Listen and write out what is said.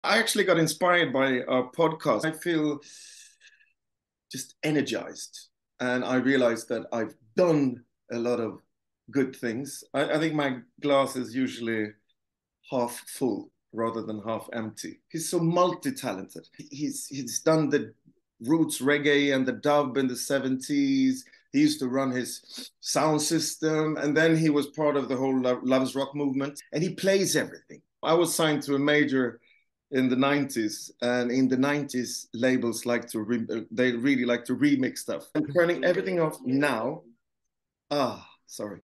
I actually got inspired by our podcast. I feel just energized. And I realized that I've done a lot of good things. I think my glass is usually half full rather than half empty. He's so multi-talented. He's done the roots reggae and the dub in the 70s. He used to run his sound system, and then he was part of the whole Love's Rock movement, and he plays everything. I was signed to a major in the 90s, and in the 90s labels like to they really like to remix stuff. I'm turning everything off now. Sorry.